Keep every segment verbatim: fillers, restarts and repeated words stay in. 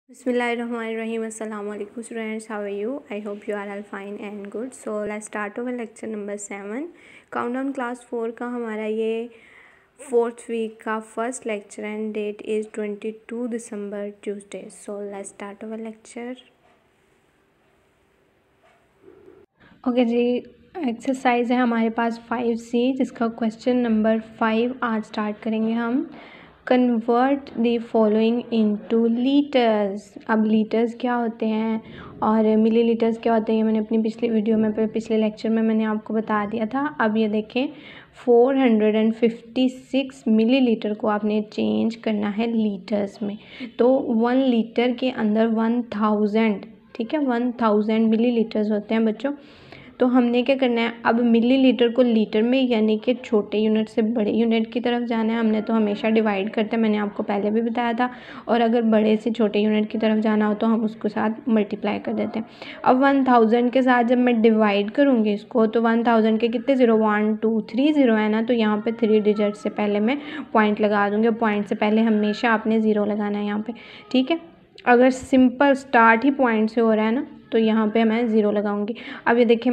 Bismillahirrahmanirrahim. Assalamu alaikum students. How are you? I hope you are all fine and good. So let's start our lecture number seven. Countdown class four का हमारा ये fourth week का first lecture and date is twenty-two December Tuesday. So let's start our lecture. Okay जी, exercise है हमारे पास five C जिसका question number five आज स्टार्ट करेंगे हम. Convert the following into litres. अब लीटर्स क्या होते हैं और मिली लीटर्स क्या होते हैं, मैंने अपनी पिछली वीडियो में पिछले लेक्चर में मैंने आपको बता दिया था. अब ये देखें, four hundred fifty six millilitre को आपने चेंज करना है लीटर्स में. तो वन लीटर के अंदर वन थाउजेंड, ठीक है, वन थाउजेंड मिली लीटर्स होते हैं बच्चों. तो हमने क्या करना है, अब मिली लीटर को लीटर में यानी कि छोटे यूनिट से बड़े यूनिट की तरफ जाना है. हमने तो हमेशा डिवाइड करते हैं, मैंने आपको पहले भी बताया था. और अगर बड़े से छोटे यूनिट की तरफ जाना हो तो हम उसको साथ मल्टीप्लाई कर देते हैं. अब वन थाउजेंड के साथ जब मैं डिवाइड करूँगी इसको तो वन थाउजेंड के कितने zero, one two three zero है ना, तो यहाँ पर थ्री डिजिट से पहले मैं पॉइंट लगा दूँगी. पॉइंट से पहले हमेशा आपने ज़ीरो लगाना है यहाँ पर, ठीक है. अगर सिंपल स्टार्ट ही पॉइंट से हो रहा है ना तो यहाँ पे मैं ज़ीरो लगाऊंगी. अब ये देखें,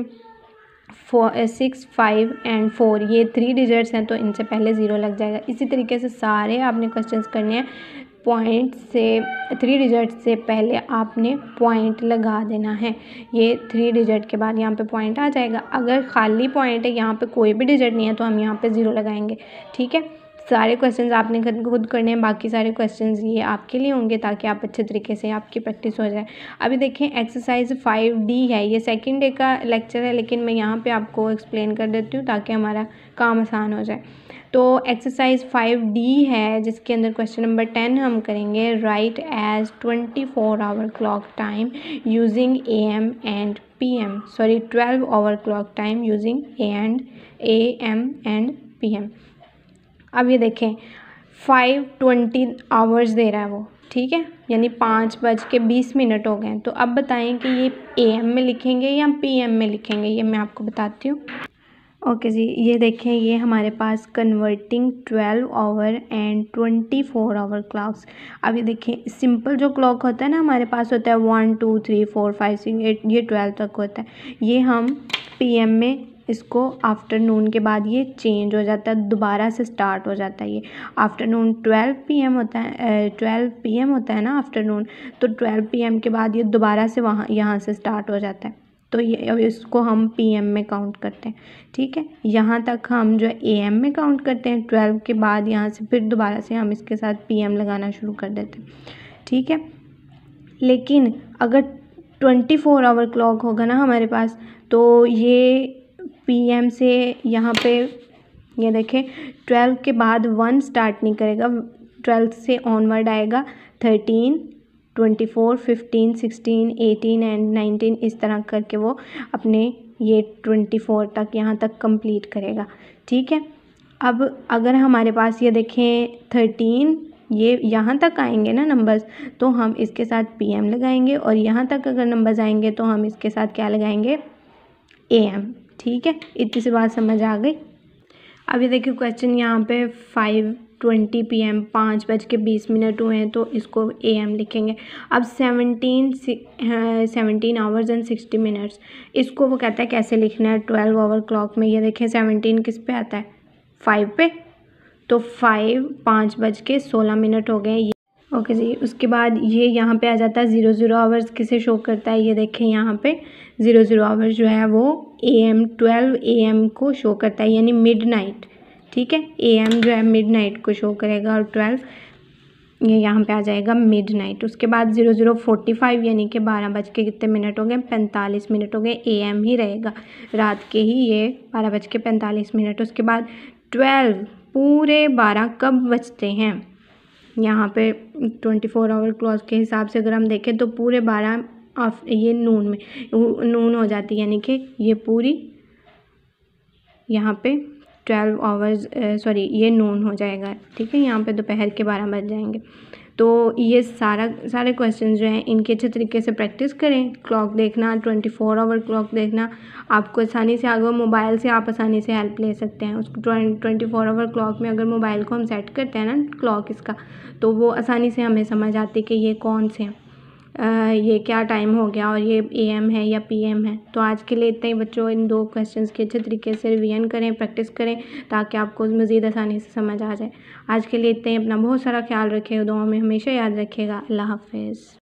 four six five and four ये थ्री डिजिट्स हैं तो इनसे पहले ज़ीरो लग जाएगा. इसी तरीके से सारे आपने क्वेश्चंस करने हैं. पॉइंट से थ्री डिजिट से पहले आपने पॉइंट लगा देना है. ये थ्री डिजिट के बाद यहाँ पे पॉइंट आ जाएगा. अगर खाली पॉइंट है, यहाँ पे कोई भी डिजिट नहीं है, तो हम यहाँ पे ज़ीरो लगाएंगे, ठीक है. सारे क्वेश्चंस आपने खुद करने हैं, बाकी सारे क्वेश्चंस ये आपके लिए होंगे ताकि आप अच्छे तरीके से आपकी प्रैक्टिस हो जाए. अभी देखें, एक्सरसाइज फाइव डी है, ये सेकंड डे का लेक्चर है लेकिन मैं यहाँ पे आपको एक्सप्लेन कर देती हूँ ताकि हमारा काम आसान हो जाए. तो एक्सरसाइज फाइव डी है जिसके अंदर क्वेश्चन नंबर टेन हम करेंगे. Write as twenty four hour clock time using A M and P M, sorry twelve hour clock time using A and A M and P M. अब ये देखें, five twenty hours दे रहा है वो, ठीक है, यानी पाँच बज के बीस मिनट हो गए. तो अब बताएं कि ये ए एम में लिखेंगे या पी एम में लिखेंगे, ये मैं आपको बताती हूँ. ओके जी, ये देखें, ये हमारे पास converting twelve hour and twenty four hour clocks. अब ये देखें, सिंपल जो क्लॉक होता है ना हमारे पास होता है one two three four five six eight, ये ट्वेल्व तक होता है. ये हम पी एम में इसको आफ्टरनून के बाद ये चेंज हो जाता है, दोबारा से स्टार्ट हो जाता है. ये आफ्टरनून ट्वेल्व पी एम होता है, ट्वेल्व पी एम होता है ना आफ्टरनून, तो ट्वेल्व पी एम के बाद ये दोबारा से वहाँ यहाँ से स्टार्ट हो जाता है. तो ये अब इसको हम पी एम में काउंट करते हैं, ठीक है. यहाँ तक हम जो ए एम में काउंट करते हैं, ट्वेल्व के बाद यहाँ से फिर दोबारा से हम इसके साथ पी एम लगाना शुरू कर देते हैं, ठीक है. लेकिन अगर ट्वेंटी फोर आवर क्लॉक होगा ना हमारे पास तो ये पी एम से यहाँ पे ये देखें, ट्वेल्व के बाद वन स्टार्ट नहीं करेगा, ट्वेल्व से ऑनवर्ड आएगा thirteen twenty four fifteen sixteen eighteen and nineteen, इस तरह करके वो अपने ये ट्वेंटी फोर तक यहाँ तक कंप्लीट करेगा, ठीक है. अब अगर हमारे पास ये देखें थर्टीन, ये यहाँ तक आएंगे ना नंबर्स, तो हम इसके साथ पी एम लगाएंगे और यहाँ तक अगर नंबर्स आएंगे तो हम इसके साथ क्या लगाएंगे, ए एम, ठीक है. इतनी सी बात समझ आ गई. अभी देखिए क्वेश्चन यहाँ पे फाइव ट्वेंटी पी एम, पाँच बज के बीस मिनट हुए हैं तो इसको ए एम लिखेंगे. अब seventeen seventeen hours and sixty minutes, इसको वो कहता है कैसे लिखना है ट्वेल्व आवर क्लॉक में. ये देखें, सेवनटीन किस पे आता है, फाइव पे, तो फाइव पाँच बज के सोलह मिनट हो गए. ओके जी, उसके बाद ये यहाँ पे आ जाता है ज़ीरो ज़ीरो आवर्स किसे शो करता है, ये देखें यहाँ पे ज़ीरो ज़ीरो आवर्स जो है वो A M twelve A M को शो करता है, यानी मिड नाइट, ठीक है. ए एम जो है मिड नाइट को शो करेगा और ट्वेल्व ये यहाँ पे आ जाएगा मिड नाइट. उसके बाद ज़ीरो ज़ीरो फोर्टी फाइव यानी कि बारह बज के कितने मिनट हो गए, पैंतालीस मिनट हो गए. ए एम ही रहेगा, रात के ही ये बारह बज के पैंतालीस मिनट. उसके बाद ट्वेल्व पूरे बारह कब बजते हैं, यहाँ पे ट्वेंटी फोर आवर क्लॉक के हिसाब से अगर हम देखें तो पूरे बारह ऑफ ये नून में नून हो जाती है, यानी कि ये पूरी यहाँ पे ट्वेल्व आवर्स सॉरी ये नून हो जाएगा, ठीक है. यहाँ पे दोपहर के बारह बज जाएंगे. तो ये सारा सारे क्वेश्चन जो हैं इनके अच्छे तरीके से प्रैक्टिस करें. क्लॉक देखना, ट्वेंटी फोर आवर क्लॉक देखना आपको आसानी से, अगर मोबाइल से आप आसानी से हेल्प ले सकते हैं. उसको ट्वेंटी फोर आवर क्लॉक में अगर मोबाइल को हम सेट करते हैं ना क्लॉक इसका, तो वो आसानी से हमें समझ आती है कि ये कौन से हैं. ये क्या टाइम हो गया और ये ए एम है या पी एम है। तो आज के लिए इतना ही बच्चों। इन दो क्वेश्चंस के अच्छे तरीके से रिवीजन करें, प्रैक्टिस करें ताकि आपको मज़ीद आसानी से समझ आ जाए। आज के लिए इतना ही। अपना बहुत सारा ख्याल रखिएगा, दुआ में हमेशा याद रखिएगा। अल्लाह हाफिज़।